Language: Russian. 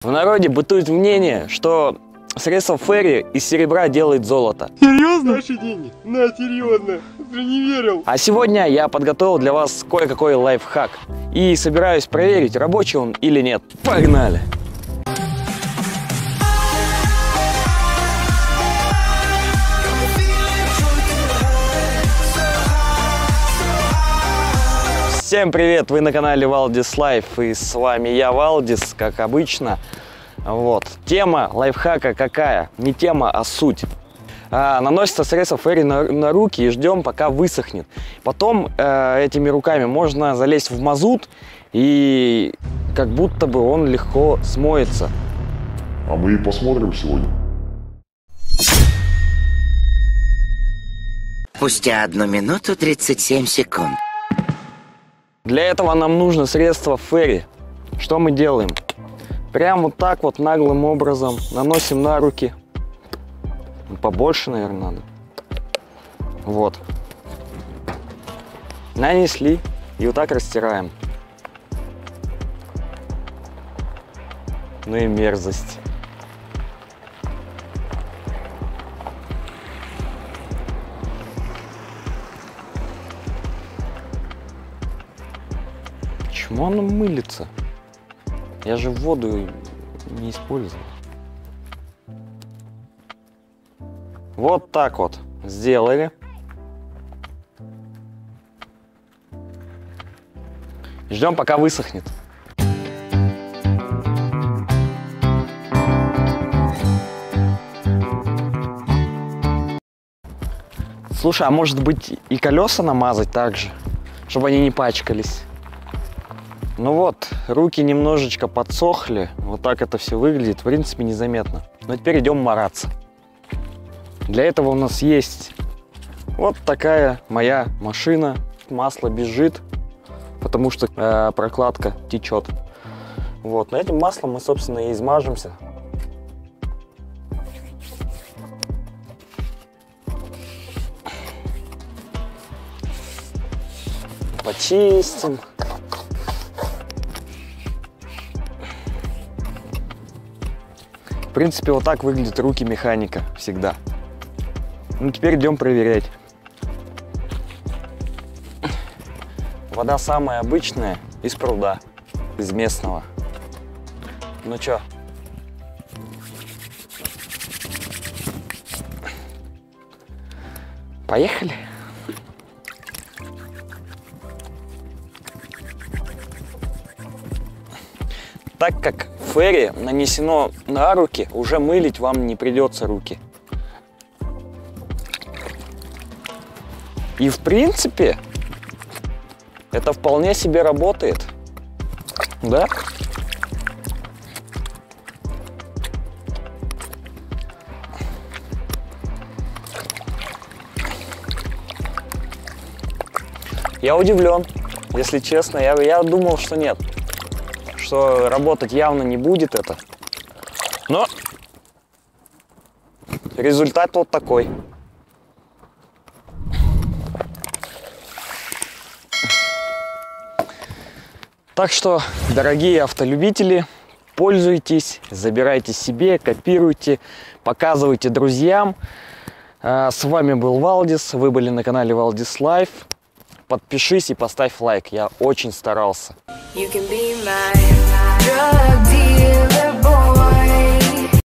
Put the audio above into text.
В народе бытует мнение, что средство ферри из серебра делает золото. Серьезно? Наши деньги? На, серьезно. Ты не верил. А сегодня я подготовил для вас кое-какой лайфхак. И собираюсь проверить, рабочий он или нет. Погнали! Всем привет! Вы на канале Валдис Лайф, и с вами я, Валдис, как обычно. Вот. Тема лайфхака какая? Не тема, а суть. Наносится средство ферри на руки и ждем, пока высохнет. Потом этими руками можно залезть в мазут, и как будто бы он легко смоется. А мы и посмотрим сегодня. Спустя 1 минуту 37 секунд. Для этого нам нужно средство ферри. Что мы делаем? Прямо вот так вот наглым образом наносим на руки. Побольше, наверное, надо. Вот. Нанесли и вот так растираем. Ну и мерзость. Почему оно мылится? Я же воду не использовал. Вот так вот сделали. Ждем, пока высохнет. Слушай, а может быть и колеса намазать также, чтобы они не пачкались? Ну вот, руки немножечко подсохли, вот так это все выглядит, в принципе, незаметно. Но теперь идем мараться. Для этого у нас есть вот такая моя машина, масло бежит, потому что прокладка течет. Вот, на этим маслом мы, собственно, и измажемся. Почистим. В принципе, вот так выглядят руки механика всегда. Ну, теперь идем проверять. Вода самая обычная, из пруда, из местного. Ну чё? Поехали? Так как ферри нанесено на руки, уже мылить вам не придется руки. И в принципе, это вполне себе работает. Да? Я удивлен, если честно. Я думал, что нет. Что работать явно не будет это. Но результат вот такой. Так что, дорогие автолюбители, пользуйтесь, забирайте себе, копируйте, показывайте друзьям. С вами был Валдис, вы были на канале Валдис Лайф. Подпишись и поставь лайк, я очень старался.